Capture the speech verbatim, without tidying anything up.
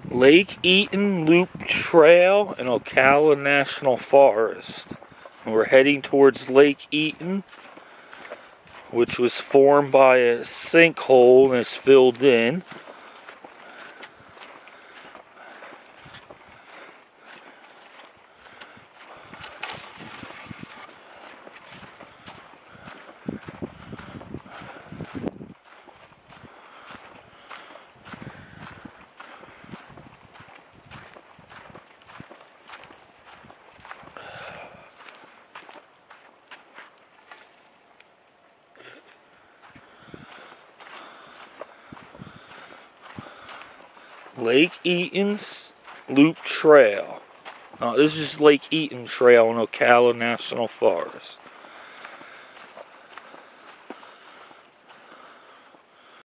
Lake Eaton Loop Trail in Ocala National Forest. We're heading towards Lake Eaton, which was formed by a sinkhole and is filled in. Lake Eaton's Loop Trail. Now, this is Lake Eaton Trail in Ocala National Forest.